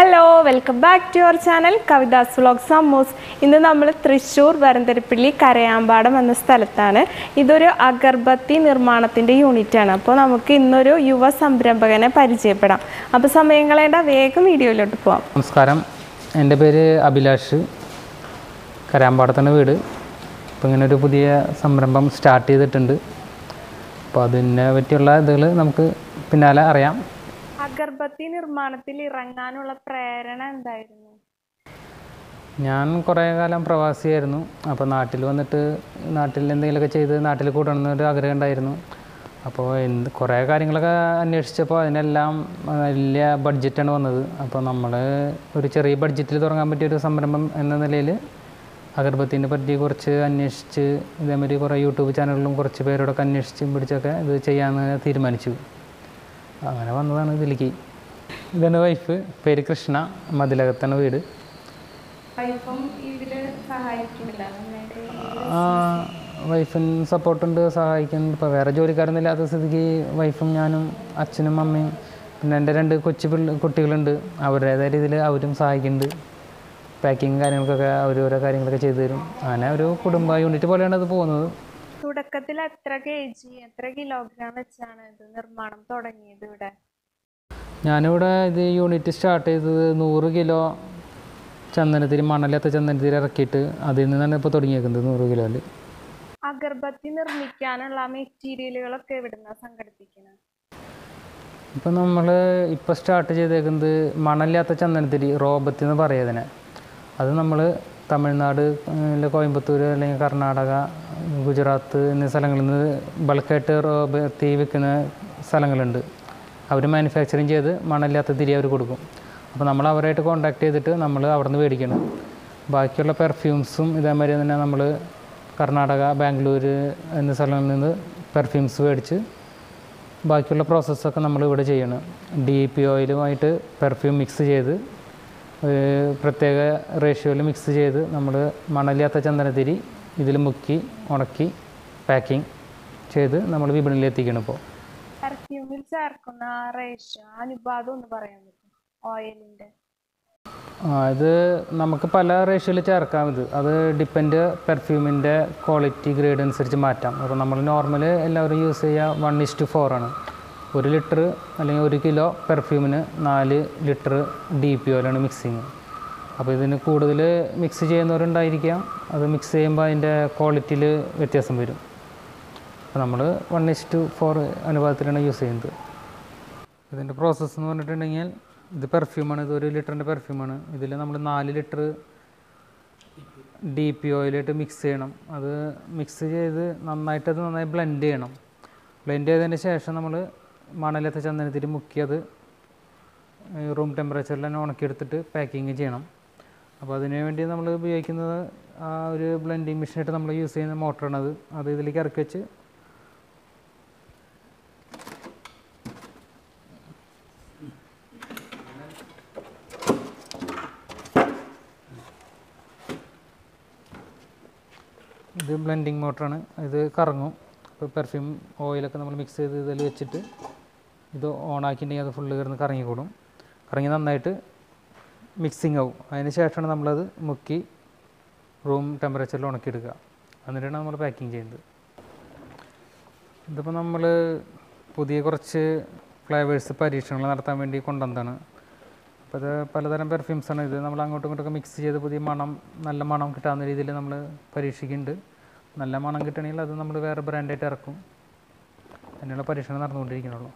Hello, welcome back to our channel Kavitha's Vlogs Ammus. ഇന്ന് നമ്മൾ തൃശ്ശൂർ വരന്തരപ്പള്ളി കരയാമ്പാടം എന്ന സ്ഥലത്താണ്. ഇതൊരു അഗർബത്തി നിർമ്മാണത്തിന്റെ യൂണിറ്റ് ആണ്. അപ്പോൾ നമുക്ക് ഇന്നൊരു യുവ സംരംഭകനെ പരിചയപ്പെടാം. അപ്പോൾ സമയം കളയേണ്ട വേഗം വീഡിയോയിലോട്ട് പോവാം. നമസ്കാരം, എൻ്റെ പേര് അഭിലാഷ്, കരയാമ്പാടത്താണ് വീട്. അപ്പോൾ ഇങ്ങനെ ഒരു പുതിയ സംരംഭം സ്റ്റാർട്ട് ചെയ്തിട്ടുണ്ട്. അപ്പോൾ അതിനെ പറ്റിയുള്ള ഇതുകൾ നമുക്ക് പിന്നാലെ അറിയാം. അഗർബത്തി നിർമ്മാണത്തിൽ ഇറങ്ങാനുള്ള പ്രേരണ എന്തായിരുന്നു? ഞാൻ കുറേ കാലം പ്രവാസിയായിരുന്നു. അപ്പോൾ നാട്ടിൽ വന്നിട്ട് നാട്ടിൽ എന്തെങ്കിലുമൊക്കെ ചെയ്ത് നാട്ടിൽ കൂടണമെന്നൊരു ആഗ്രഹം ഉണ്ടായിരുന്നു. അപ്പോൾ കുറേ കാര്യങ്ങളൊക്കെ അന്വേഷിച്ചപ്പോൾ അതിനെല്ലാം വലിയ ബഡ്ജറ്റാണ് വന്നത്. അപ്പോൾ നമ്മൾ ഒരു ചെറിയ ബഡ്ജറ്റിൽ തുടങ്ങാൻ പറ്റിയൊരു സംരംഭം എന്ന നിലയിൽ അഗർബത്തിനെ പറ്റി കുറച്ച് അന്വേഷിച്ച് ഇതേമാതിരി കുറേ യൂട്യൂബ് ചാനലിലും കുറച്ച് പേരോടൊക്കെ അന്വേഷിച്ചും പിടിച്ചൊക്കെ ഇത് ചെയ്യാമെന്ന് തീരുമാനിച്ചു. അങ്ങനെ വന്നതാണ് ഇതിലേക്ക്. ഇതാണ് വൈഫ്, പേര് കൃഷ്ണ, മതിലകത്താണ് വീട്. വൈഫിന് സപ്പോർട്ടുണ്ട്, സഹായിക്കുന്നുണ്ട്. ഇപ്പോൾ വേറെ ജോലിക്കാരൊന്നും ഇല്ലാത്ത സ്ഥിതിക്ക് വൈഫും ഞാനും അച്ഛനും അമ്മയും പിന്നെ എൻ്റെ 2 കുട്ടികളുണ്ട്. അവരുടേതായ രീതിയിൽ അവരും സഹായിക്കുന്നുണ്ട്. പാക്കിങ് കാര്യങ്ങൾക്കൊക്കെ ഓരോ കാര്യങ്ങളൊക്കെ ചെയ്തു തരും. അങ്ങനെ ഒരു കുടുംബ യൂണിറ്റ് പോലെയാണ് അത് പോകുന്നത്. തുടക്കത്തിൽ എത്ര കിലോഗ്രാം വെച്ചാണ് ഇത് നിർമ്മാണം തുടങ്ങിയത്? ഞാനിവിടെ ഇത് യൂണിറ്റ് സ്റ്റാർട്ട് ചെയ്തത് 100 കിലോ ചന്ദനത്തിരി, മണലത്തെ ചന്ദനത്തിരി ഇറക്കിയിട്ട് അതിൽ നിന്നാണ് ഇപ്പോൾ തുടങ്ങിയേക്കുന്നത്. 100 കിലോയിൽ അഗർബത്തി നിർമ്മിക്കാനുള്ള മെറ്റീരിയലുകളൊക്കെ എവിടുന്നാണ് സംഘടിപ്പിക്കുന്നത്? ഇപ്പം നമ്മൾ ഇപ്പോൾ സ്റ്റാർട്ട് ചെയ്തേക്കുന്നത് മണലില്ലാത്ത ചന്ദനത്തിരി, റോബത്തി എന്ന് പറയുന്നതിനെ. അത് നമ്മൾ തമിഴ്നാട്, കോയമ്പത്തൂർ അല്ലെങ്കിൽ കർണാടക, ഗുജറാത്ത് എന്നീ സ്ഥലങ്ങളിൽ നിന്ന് ബൾക്കായിട്ട് റോബത്തി വിൽക്കുന്ന സ്ഥലങ്ങളുണ്ട്. അവർ മാനുഫാക്ചറിങ് ചെയ്ത് മണലില്ലാത്ത തിരി അവർ കൊടുക്കും. അപ്പോൾ നമ്മൾ അവരായിട്ട് കോൺടാക്ട് ചെയ്തിട്ട് നമ്മൾ അവിടെ നിന്ന് മേടിക്കണം. ബാക്കിയുള്ള പെർഫ്യൂംസും ഇതേമാതിരി തന്നെ നമ്മൾ കർണാടക, ബാംഗ്ലൂർ എന്നീ സ്ഥലങ്ങളിൽ നിന്ന് പെർഫ്യൂംസ് മേടിച്ച് ബാക്കിയുള്ള പ്രോസസ്സൊക്കെ നമ്മൾ ഇവിടെ ചെയ്യണം. DEP ഓയിലുമായിട്ട് പെർഫ്യൂം മിക്സ് ചെയ്ത് പ്രത്യേക റേഷ്യോയിൽ മിക്സ് ചെയ്ത് നമ്മൾ മണലില്ലാത്ത ചന്ദനത്തിരി ഇതിൽ മുക്കി ഉണക്കി പാക്കിങ് ചെയ്ത് നമ്മൾ വിപണിയിൽ എത്തിക്കണം. ഇപ്പോൾ പെർഫ്യൂമിൽ ചേർക്കുന്ന റേഷ്യോ അനുപാതം ഒന്ന് പറയാൻ പറ്റും? ഓയിലിൻ്റെ ഇത് നമുക്ക് പല റേഷ്യോയിൽ ചേർക്കാം. അത് ഡിപ്പെൻഡ് പെർഫ്യൂമിൻ്റെ ക്വാളിറ്റി ഗ്രേഡ് അനുസരിച്ച് മാറ്റാം. അപ്പോൾ നമ്മൾ നോർമൽ എല്ലാവരും യൂസ് ചെയ്യുക 1:4 ആണ്. 1 ലിറ്റർ അല്ലെങ്കിൽ 1 കിലോ പെർഫ്യൂമിന് 4 ലിറ്റർ DEP ഓയിലാണ് മിക്സിങ്. അപ്പോൾ ഇതിന് കൂടുതൽ മിക്സ് ചെയ്യുന്നവരുണ്ടായിരിക്കാം. അത് മിക്സ് ചെയ്യുമ്പോൾ അതിൻ്റെ ക്വാളിറ്റിയിൽ വ്യത്യാസം വരും. അപ്പോൾ നമ്മൾ 1:4 അനുപാതത്തിലാണ് യൂസ് ചെയ്യുന്നത്. ഇതിൻ്റെ പ്രോസസ്സ് എന്ന് പറഞ്ഞിട്ടുണ്ടെങ്കിൽ ഇത് പെർഫ്യൂമാണ്. ഇത് 1 ലിറ്ററിൻ്റെ പെർഫ്യൂമാണ്. ഇതിൽ നമ്മൾ 4 ലിറ്റർ DEP ഓയിലായിട്ട് മിക്സ് ചെയ്യണം. അത് മിക്സ് ചെയ്ത് നന്നായി ബ്ലെൻഡ് ചെയ്യണം. ബ്ലെൻഡ് ചെയ്തതിന് ശേഷം നമ്മൾ മണലത്തെ ചന്ദനത്തിരി മുക്കിയത് റൂം ടെമ്പറേച്ചറിൽ തന്നെ ഉണക്കിയെടുത്തിട്ട് പാക്കിങ് ചെയ്യണം. അപ്പോൾ അതിനു വേണ്ടി നമ്മൾ ഉപയോഗിക്കുന്നത് ആ ഒരു ബ്ലെൻഡിങ് മെഷീനായിട്ട് നമ്മൾ യൂസ് ചെയ്യുന്ന മോട്ടറാണത്. അത് ഇതിലേക്ക് ഇറക്കി വെച്ച് ഇത് ബ്ലെൻഡിങ് മോട്ടറാണ്. ഇത് കറങ്ങും. ഇപ്പോൾ പെർഫ്യൂം ഓയിലൊക്കെ നമ്മൾ മിക്സ് ചെയ്ത് ഇതിൽ വെച്ചിട്ട് ഇത് ഓണാക്കിയിട്ടുണ്ടെങ്കിൽ അത് ഫുള്ള് കിടന്ന് കറങ്ങിക്കൂടും. കറങ്ങി നന്നായിട്ട് മിക്സിങ് ആവും. അതിന് ശേഷമാണ് നമ്മളത് മുക്കി റൂം ടെമ്പറേച്ചറിൽ ഉണക്കിയെടുക്കുക. എന്നിട്ടാണ് നമ്മൾ പാക്കിങ് ചെയ്യുന്നത്. ഇതിപ്പോൾ നമ്മൾ പുതിയ കുറച്ച് ഫ്ലേവേഴ്സ് പരീക്ഷണങ്ങൾ നടത്താൻ വേണ്ടി കൊണ്ടുവന്നതാണ്. അപ്പോൾ ഇത് പലതരം പെർഫ്യൂംസാണ്. ഇത് നമ്മൾ അങ്ങോട്ടും ഇങ്ങോട്ടൊക്കെ മിക്സ് ചെയ്ത് പുതിയ നല്ല മണം കിട്ടാവുന്ന രീതിയിൽ നമ്മൾ പരീക്ഷിക്കുന്നുണ്ട്. നല്ല മണം കിട്ടണമെങ്കിൽ അത് നമ്മൾ വേറെ ബ്രാൻഡായിട്ട് ഇറക്കും. അതിനുള്ള പരീക്ഷണം നടന്നുകൊണ്ടിരിക്കുന്നുള്ളൂ.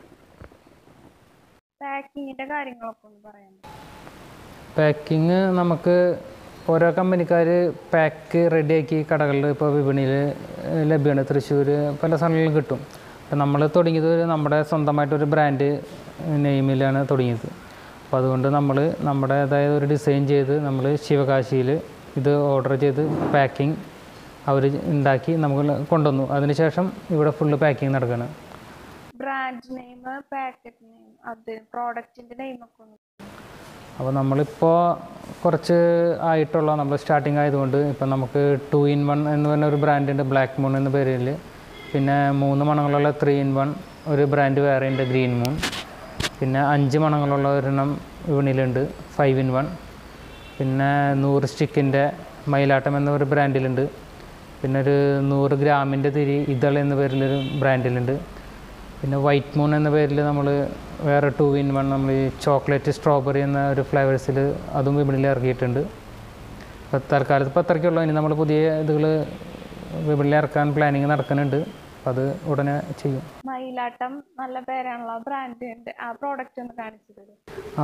പാക്കിങ് നമുക്ക് ഓരോ കമ്പനിക്കാർ പാക്ക് റെഡിയാക്കി കടകളിൽ ഇപ്പോൾ വിപണിയിൽ ലഭ്യമാണ്. തൃശ്ശൂർ പല സ്ഥലങ്ങളിലും കിട്ടും. അപ്പോൾ നമ്മൾ തുടങ്ങിയത് നമ്മുടെ സ്വന്തമായിട്ടൊരു ബ്രാൻഡ് നെയിമിലാണ് തുടങ്ങിയത്. അപ്പോൾ അതുകൊണ്ട് നമ്മൾ നമ്മുടേതായ ഒരു ഡിസൈൻ ചെയ്ത് നമ്മൾ ശിവകാശിയിൽ ഇത് ഓർഡർ ചെയ്ത് പാക്കിങ് അവർ ഉണ്ടാക്കി നമുക്ക് കൊണ്ടുവന്നു. അതിനുശേഷം ഇവിടെ ഫുള്ള് പാക്കിങ് നടക്കുകയാണ്. ബ്രാൻഡ് നെയിം, പാക്കറ്റ് നെയിം, അത് പ്രോഡക്റ്റിൻ്റെ നെയിമൊക്കെ. അപ്പോൾ നമ്മളിപ്പോൾ കുറച്ച് ആയിട്ടുള്ള നമ്മൾ സ്റ്റാർട്ടിങ് ആയതുകൊണ്ട് ഇപ്പം നമുക്ക് 2 in 1 എന്ന് പറഞ്ഞ ഒരു ബ്രാൻഡുണ്ട്, ബ്ലാക്ക് മൂൺ എന്ന പേരിൽ. പിന്നെ 3 മണങ്ങളുള്ള 3 in 1 ഒരു ബ്രാൻഡ് വേറെ ഉണ്ട്, ഗ്രീൻ മൂൺ. പിന്നെ 5 മണങ്ങളുള്ള ഒരെണ്ണം വിപണിയിലുണ്ട് 5-in-1. പിന്നെ 100 സ്റ്റിക്കിൻ്റെ മയിലാട്ടം എന്നൊരു ബ്രാൻഡിലുണ്ട്. പിന്നെ ഒരു 100 ഗ്രാമിൻ്റെ തിരി ഇതൾ എന്ന പേരിലൊരു ബ്രാൻഡിലുണ്ട്. പിന്നെ വൈറ്റ് മൂൺ എന്ന പേരിൽ നമ്മൾ വേറെ 2-in-1 നമ്മൾ ഈ ചോക്ലേറ്റ് സ്ട്രോബെറി എന്ന ഒരു ഫ്ലേവേഴ്സിൽ അതും വിപണിയിൽ ഇറക്കിയിട്ടുണ്ട്. അപ്പോൾ തൽക്കാലത്ത് ഇപ്പോൾ അത്രയ്ക്കുള്ളൂ. ഇനി നമ്മൾ പുതിയ ഇതുകൾ വിപണിയിൽ ഇറക്കാൻ പ്ലാനിങ് നടക്കുന്നുണ്ട്. അപ്പം അത് ഉടനെ ചെയ്യും. മയിലാട്ടം നല്ല പേരാണല്ലോ, ബ്രാൻഡ് ഉണ്ട്, ആ പ്രോഡക്റ്റ് ഒന്ന് കാണിച്ചു തരും.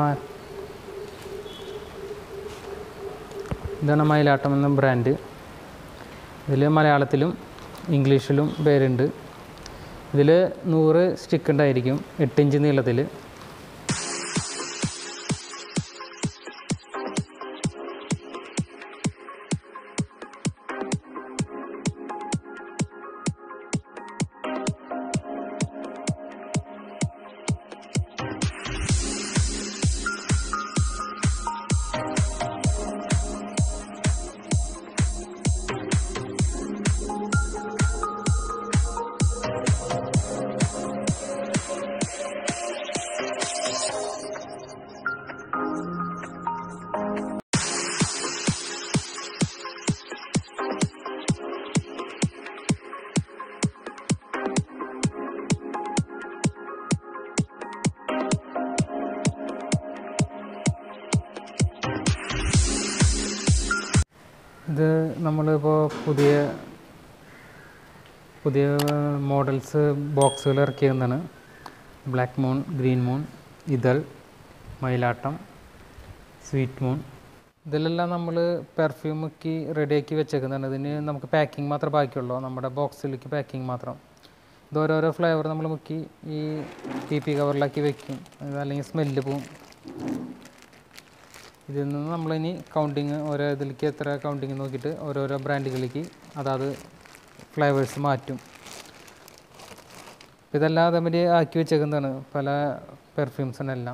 ഇതാണ് മയിലാട്ടം എന്ന ബ്രാൻഡ്. ഇതിൽ മലയാളത്തിലും ഇംഗ്ലീഷിലും പേരുണ്ട്. ഇതിൽ 100 സ്റ്റിക്ക് ഉണ്ടായിരിക്കും 8 ഇഞ്ച് നീളത്തിൽ. ഇത് നമ്മളിപ്പോൾ പുതിയ മോഡൽസ് ബോക്സുകൾ ഇറക്കിയതാണ്. Black moon, green moon, Ithal, Mayilattam, sweet moon. ഇതിലെല്ലാം നമ്മൾ പെർഫ്യൂമൊക്കെ റെഡിയാക്കി വെച്ചേക്കുന്നതാണ്. ഇതിന് നമുക്ക് പാക്കിംഗ് മാത്രമേ ബാക്കിയുള്ളൂ, നമ്മുടെ ബോക്സിലേക്ക് പാക്കിംഗ് മാത്രം. ഇത് ഓരോരോ ഫ്ലേവർ നമ്മൾ മുക്കി ഈ PP കവറിലാക്കി വെക്കും, അല്ലെങ്കിൽ സ്മെല്ല് പോവും. ഇതിൽ നിന്ന് നമ്മളിനി കൗണ്ടിങ് ഓരോ ഇതിലേക്ക് എത്ര കൗണ്ടിങ് നോക്കിയിട്ട് ഓരോരോ ബ്രാൻഡുകളിലേക്ക് അതാത് ഫ്ലേവേഴ്സ് മാറ്റും. ഇതെല്ലാം അതേമാതിരി ആക്കി വെച്ചേക്കുന്നതാണ് പല പെർഫ്യൂംസിനെല്ലാം.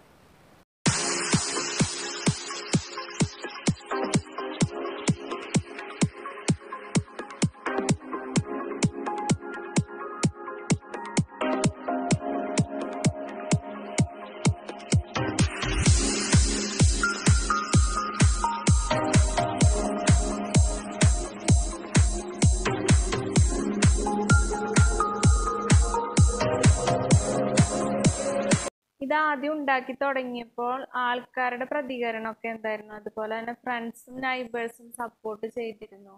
ഇത് ആദ്യം ഉണ്ടാക്കി തുടങ്ങിയപ്പോൾ ആൾക്കാരുടെ പ്രതികരണമൊക്കെ എന്തായിരുന്നു? അതുപോലെ തന്നെ ഫ്രണ്ട്സും നൈബേഴ്സും സപ്പോർട്ട് ചെയ്തിരുന്നു?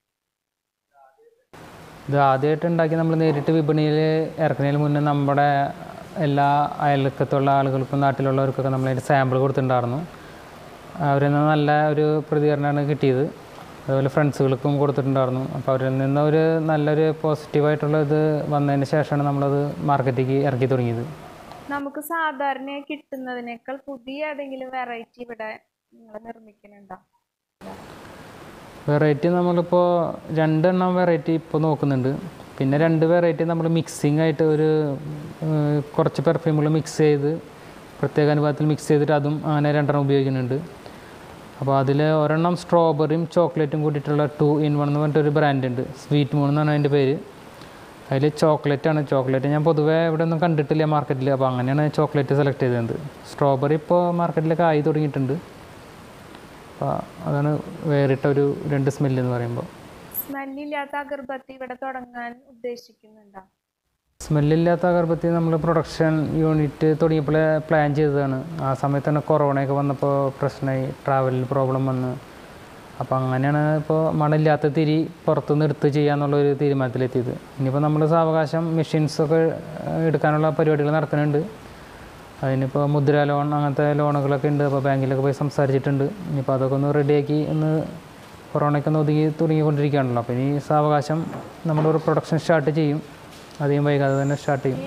ഇത് ആദ്യമായിട്ട് ഉണ്ടാക്കി നമ്മൾ നേരിട്ട് വിപണിയിൽ ഇറക്കുന്നതിന് മുന്നേ നമ്മുടെ എല്ലാ അയൽക്കത്തുള്ള ആളുകൾക്കും നാട്ടിലുള്ളവർക്കൊക്കെ നമ്മളതിൻ്റെ സാമ്പിൾ കൊടുത്തിട്ടുണ്ടായിരുന്നു. അവരിൽ നിന്ന് നല്ല ഒരു പ്രതികരണമാണ് കിട്ടിയത്. അതുപോലെ ഫ്രണ്ട്സുകൾക്കും കൊടുത്തിട്ടുണ്ടായിരുന്നു. അപ്പോൾ അവരിൽ നിന്ന് ഒരു നല്ലൊരു പോസിറ്റീവായിട്ടുള്ള ഇത് വന്നതിന് ശേഷമാണ് നമ്മളത് മാർക്കറ്റിലേക്ക് ഇറക്കി തുടങ്ങിയത്. നമുക്ക് സാധാരണയായി കിട്ടുന്നതിനേക്കാൾ പുതിയ ഏതെങ്കിലും വെറൈറ്റി ഇവിടെ നിങ്ങൾ നിർമ്മിക്കുന്നുണ്ടോ? വെറൈറ്റി നമ്മളിപ്പോൾ 2 എണ്ണം വെറൈറ്റി ഇപ്പോൾ നോക്കുന്നുണ്ട്. പിന്നെ 2 വെറൈറ്റി നമ്മൾ മിക്സിംഗ് ആയിട്ട് ഒരു കുറച്ച് പെർഫ്യൂമുകൾ മിക്സ് ചെയ്ത് പ്രത്യേക അനുപാതത്തിൽ മിക്സ് ചെയ്തിട്ട് അതും അങ്ങനെ 2 എണ്ണം ഉപയോഗിക്കുന്നുണ്ട്. അപ്പോൾ അതിൽ ഒരെണ്ണം സ്ട്രോബെറിയും ചോക്ലേറ്റും കൂടിയിട്ടുള്ള 2-in-1 എന്ന് പറഞ്ഞിട്ടൊരു ബ്രാൻഡുണ്ട്. സ്വീറ്റ് മൂൺ എന്നാണ് അതിൻ്റെ പേര്. അതിൽ ചോക്ലേറ്റാണ്. ചോക്ലേറ്റ് ഞാൻ പൊതുവേ ഇവിടെ ഒന്നും കണ്ടിട്ടില്ല മാർക്കറ്റിൽ. അപ്പോൾ അങ്ങനെയാണ് ചോക്ലേറ്റ് സെലക്ട് ചെയ്തത്. സ്ട്രോബെറി ഇപ്പോൾ മാർക്കറ്റിലൊക്കെ ആയി തുടങ്ങിയിട്ടുണ്ട്. അപ്പോൾ അതാണ് വേറിട്ട ഒരു 2 സ്മെല്ല് എന്ന് പറയുമ്പോൾ. സ്മെല്ലില്ലാത്ത അഗർബത്തി ഇവിടെ തുടങ്ങാൻ ഉദ്ദേശിക്കുന്നുണ്ടോ? സ്മെല്ലില്ലാത്ത അഗർബത്തി നമ്മൾ പ്രൊഡക്ഷൻ യൂണിറ്റ് തുടങ്ങിയപ്പോൾ പ്ലാൻ ചെയ്തതാണ്. ആ സമയത്ത് തന്നെ കൊറോണയൊക്കെ വന്നപ്പോൾ പ്രശ്നമായി, ട്രാവലിൽ പ്രോബ്ലം വന്ന്. അപ്പോൾ അങ്ങനെയാണ് ഇപ്പോൾ മണമില്ലാത്ത തിരി പുറത്തുനിന്ന് എടുത്ത് ചെയ്യാന്നുള്ളൊരു തീരുമാനത്തിലെത്തിയത്. ഇനിയിപ്പോൾ നമ്മൾ സാവകാശം മെഷീൻസൊക്കെ എടുക്കാനുള്ള പരിപാടികൾ നടക്കുന്നുണ്ട്. അതിനിപ്പോൾ മുദ്ര ലോൺ അങ്ങനത്തെ ലോണുകളൊക്കെ ഉണ്ട്. അപ്പോൾ ബാങ്കിലൊക്കെ പോയി സംസാരിച്ചിട്ടുണ്ട്. ഇനിയിപ്പോൾ അതൊക്കെ ഒന്ന് റെഡിയാക്കി ഒന്ന് കൊറോണയ്ക്ക് ഒന്ന് തുടങ്ങിക്കൊണ്ടിരിക്കുകയാണല്ലോ. അപ്പോൾ ഇനി സാവകാശം നമ്മളൊരു പ്രൊഡക്ഷൻ സ്റ്റാർട്ട് ചെയ്യും. അധികം വൈകാതെ തന്നെ സ്റ്റാർട്ട് ചെയ്യും.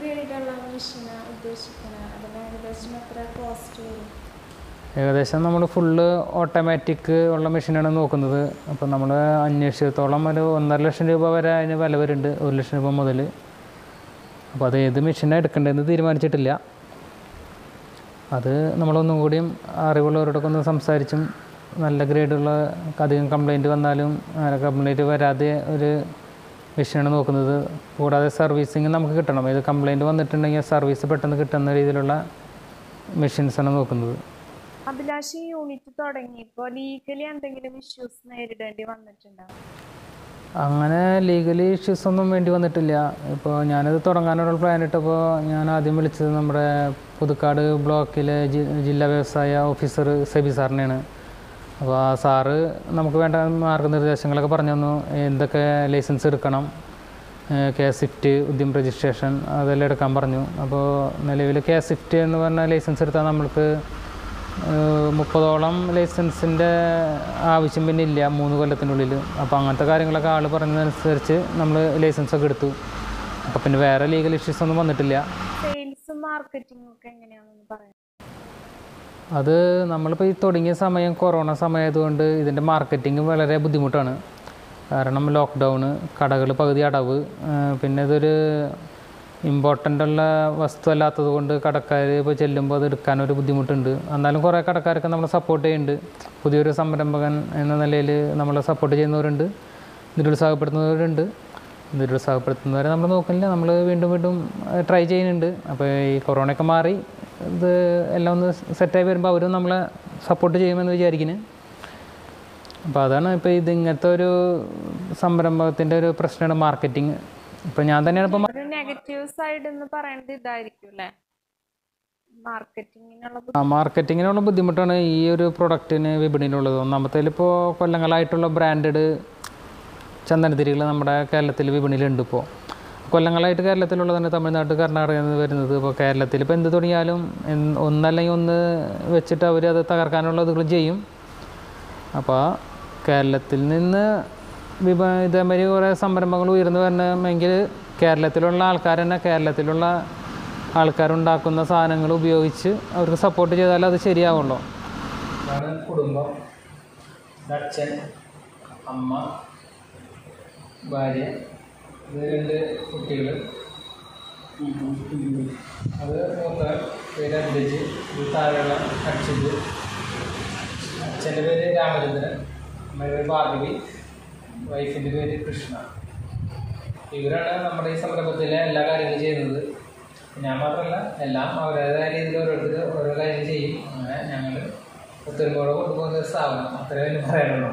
ഏകദേശം നമ്മൾ ഫുള്ള് ഓട്ടോമാറ്റിക് ഉള്ള മെഷീനാണ് നോക്കുന്നത്. അപ്പോൾ നമ്മൾ അന്വേഷിച്ചിടത്തോളം ഒരു 1.5 ലക്ഷം രൂപ വരെ അതിന് വില വരുന്നുണ്ട്, 1 ലക്ഷം രൂപ മുതൽ. അപ്പോൾ അത് ഏത് മെഷീനാണ് എടുക്കേണ്ടതെന്ന് തീരുമാനിച്ചിട്ടില്ല. അത് നമ്മളൊന്നും കൂടിയും അറിവുള്ളവരോടൊക്കെ ഒന്ന് സംസാരിച്ചും നല്ല ഗ്രേഡുള്ള അധികം കംപ്ലയിൻറ്റ് വന്നാലും അങ്ങനെ കംപ്ലയിൻറ്റ് വരാതെ ഒരു മെഷീനാണ് നോക്കുന്നത്. കൂടാതെ സർവീസിങ് നമുക്ക് കിട്ടണം. ഏത് കംപ്ലയിൻറ്റ് വന്നിട്ടുണ്ടെങ്കിൽ സർവീസ് പെട്ടെന്ന് കിട്ടുന്ന രീതിയിലുള്ള മെഷീൻസാണ് നോക്കുന്നത്. അഭിലാഷ് യൂണിറ്റ് തുടങ്ങിയപ്പോൾ ലീഗലി എന്തെങ്കിലും ഇഷ്യൂസ് നേരിടേണ്ടി വന്നിട്ടുണ്ടോ? അങ്ങനെ ലീഗലി ഇഷ്യൂസ് ഒന്നും വേണ്ടി വന്നിട്ടില്ല. ഇപ്പോൾ ഞാനത് തുടങ്ങാനുള്ള പ്ലാൻ ഇട്ടപ്പോൾ ഞാൻ ആദ്യം വിളിച്ചത് നമ്മുടെ പുതുക്കാട് ബ്ലോക്കിലെ ജില്ലാ വ്യവസായ ഓഫീസർ സെബി സാറിനെയാണ്. അപ്പോൾ ആ സാറ് നമുക്ക് വേണ്ട മാർഗ്ഗനിർദ്ദേശങ്ങളൊക്കെ പറഞ്ഞു തന്നു. എന്തൊക്കെ ലൈസൻസ് എടുക്കണം, കെ-സ്വിഫ്റ്റ്, ഉദ്യം രജിസ്ട്രേഷൻ അതെല്ലാം എടുക്കാൻ പറഞ്ഞു. അപ്പോൾ നിലവിൽ കെ-സ്വിഫ്റ്റ് എന്ന് പറഞ്ഞ ലൈസൻസ് എടുത്താൽ നമ്മൾക്ക് 30ഓളം ലൈസൻസിൻ്റെ ആവശ്യം പിന്നെ ഇല്ല 3 കൊല്ലത്തിനുള്ളിൽ. അപ്പോൾ അങ്ങനത്തെ കാര്യങ്ങളൊക്കെ ആൾ പറഞ്ഞതനുസരിച്ച് നമ്മൾ ലൈസൻസൊക്കെ എടുത്തു. അപ്പോൾ പിന്നെ വേറെ ലീഗൽ ഇഷ്യൂസ് ഒന്നും വന്നിട്ടില്ല. സെയിൽസും മാർക്കറ്റിംഗും ഒക്കെ എങ്ങനെയാണെന്ന് പറയാം. അത് നമ്മളിപ്പോൾ ഈ തുടങ്ങിയ സമയം കൊറോണ സമയമായതുകൊണ്ട് ഇതിൻ്റെ മാർക്കറ്റിംഗ് വളരെ ബുദ്ധിമുട്ടാണ്. കാരണം ലോക്ക്ഡൗണ്, കടകൾ പകുതി അടവ്, പിന്നെ ഇതൊരു ഇമ്പോർട്ടൻ്റ് ഉള്ള വസ്തു അല്ലാത്തത് കൊണ്ട് കടക്കാർ ഇപ്പോൾ ചെല്ലുമ്പോൾ അത് എടുക്കാനൊരു ബുദ്ധിമുട്ടുണ്ട്. എന്നാലും കുറേ കടക്കാരൊക്കെ നമ്മളെ സപ്പോർട്ട് ചെയ്യുന്നുണ്ട്. പുതിയൊരു സംരംഭകൻ എന്ന നിലയിൽ നമ്മളെ സപ്പോർട്ട് ചെയ്യുന്നവരുണ്ട്, നിരുത്സാഹപ്പെടുത്തുന്നവരുണ്ട്. നിരുത്സാഹപ്പെടുത്തുന്നവരെ നമ്മൾ നോക്കുന്നില്ല, നമ്മൾ വീണ്ടും വീണ്ടും ട്രൈ ചെയ്യുന്നുണ്ട്. അപ്പോൾ ഈ കൊറോണയൊക്കെ മാറി ഇത് എല്ലാം ഒന്ന് സെറ്റായി വരുമ്പോൾ അവരും നമ്മളെ സപ്പോർട്ട് ചെയ്യുമെന്ന് വിചാരിക്കുന്നു. അപ്പോൾ അതാണ് ഇപ്പോൾ ഇത് ഇങ്ങനത്തെ ഒരു സംരംഭത്തിൻ്റെ ഒരു പ്രശ്നമാണ് മാർക്കറ്റിംഗ്. ഇപ്പം ഞാൻ തന്നെയാണ് ഇപ്പോൾ നെഗറ്റീവ് സൈഡ് എന്ന് പറയുന്നത് ഇതായിരിക്കും അല്ലേ, മാർക്കറ്റിങ്ങിനുള്ള ബുദ്ധിമുട്ടാണ് ഈ ഒരു പ്രൊഡക്റ്റിന് വിപണിയിലുള്ളത്. ഒന്നാമത്തേലിപ്പോൾ കൊല്ലങ്ങളായിട്ടുള്ള ബ്രാൻഡഡ് ചന്ദനത്തിരികൾ നമ്മുടെ കേരളത്തിൽ വിപണിയിലുണ്ട്. ഇപ്പോൾ കൊല്ലങ്ങളായിട്ട് കേരളത്തിലുള്ളത് തന്നെ തമിഴ്നാട്, കർണാടകയിൽ നിന്ന് വരുന്നത്. ഇപ്പോൾ കേരളത്തിൽ ഇപ്പോൾ എന്ത് തുടങ്ങിയാലും ഒന്നല്ലെങ്കിൽ ഒന്ന് വെച്ചിട്ട് അവർ അത് തകർക്കാനുള്ള ഇതുകൾ ചെയ്യും. അപ്പോൾ കേരളത്തിൽ നിന്ന് ഇതേമാതിരി കുറേ സംരംഭങ്ങൾ ഉയർന്നു വരണമെങ്കിൽ കേരളത്തിലുള്ള ആൾക്കാർ തന്നെ കേരളത്തിലുള്ള ആൾക്കാരുണ്ടാക്കുന്ന സാധനങ്ങൾ ഉപയോഗിച്ച് അവർക്ക് സപ്പോർട്ട് ചെയ്താൽ അത് ശരിയാവുള്ളൂ. കുടുംബം, അച്ഛൻ, അമ്മ, ഭാര്യ, 2 കുട്ടികൾ. അത് മൂത്ത പേര് അഭിജ്, താഴെയുള്ള അക്ഷിത്. അച്ഛൻ്റെ പേര് രാമചന്ദ്രൻ, അമ്മയുടെ പേര് ഭാർഗവി, വൈഫിൻ്റെ പേര് കൃഷ്ണ. ഇവരാണ് നമ്മുടെ ഈ സംരംഭത്തിലെ എല്ലാ കാര്യങ്ങളും ചെയ്യുന്നത്. ഞാൻ മാത്രമല്ല, എല്ലാം അവരുടേതായ രീതിയിൽ ഓരോരുത്തർ ഓരോ കാര്യങ്ങൾ ചെയ്യും. അങ്ങനെ ഞങ്ങൾ ഒത്തൊരുമയോടെ കൊണ്ടുപോകുന്ന ഒരു സ്ഥാപനം, അത്രേ എനിക്ക് പറയാനുള്ളൂ.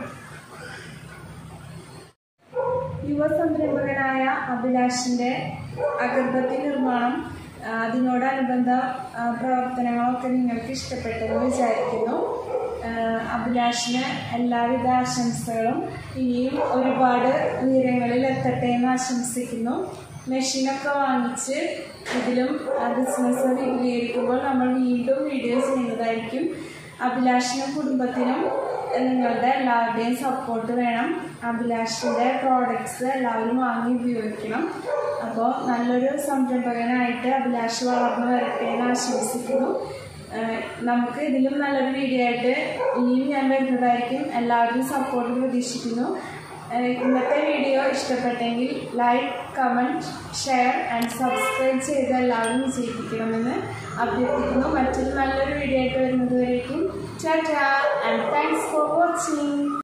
യുവ സംരംഭകനായ അഭിലാഷിൻ്റെ അഗർബത്തി നിർമ്മാണം, അതിനോടനുബന്ധ പ്രവർത്തനങ്ങളൊക്കെ നിങ്ങൾക്ക് ഇഷ്ടപ്പെട്ടെന്ന് വിചാരിക്കുന്നു. അഭിലാഷിന് എല്ലാവിധ ആശംസകളും. ഇനിയും ഒരുപാട് ഉയരങ്ങളിൽ എത്തട്ടെ എന്ന് ആശംസിക്കുന്നു. മെഷീനൊക്കെ വാങ്ങിച്ച് ഇതിലും ബിസിനസ് വിപുലീകരിക്കുമ്പോൾ നമ്മൾ വീണ്ടും വീഡിയോ ചെയ്യുന്നതായിരിക്കും. അഭിലാഷിനും കുടുംബത്തിനും നിങ്ങളുടെ എല്ലാവരുടെയും സപ്പോർട്ട് വേണം. അഭിലാഷിൻ്റെ പ്രോഡക്ട്സ് എല്ലാവരും വാങ്ങി ഉപയോഗിക്കണം. അപ്പോൾ നല്ലൊരു സംരംഭകനായിട്ട് അഭിലാഷ് വളർന്നു വരട്ടെ എന്ന് ആശംസിക്കുന്നു. നമുക്ക് ഇതിലും നല്ലൊരു വീഡിയോ ആയിട്ട് ഇനിയും ഞാൻ വരുന്നതായിരിക്കും. എല്ലാവരും സപ്പോർട്ട് പ്രതീക്ഷിക്കുന്നു. ഇന്നത്തെ വീഡിയോ ഇഷ്ടപ്പെട്ടെങ്കിൽ like, comment, share and subscribe ചെയ്ത് എല്ലാവരും വിജയിപ്പിക്കണമെന്ന് അഭ്യർത്ഥിക്കുന്നു. മറ്റൊരു നല്ലൊരു വീഡിയോ ആയിട്ട് വരുന്നതുവരേക്കും tata and thanks for watching.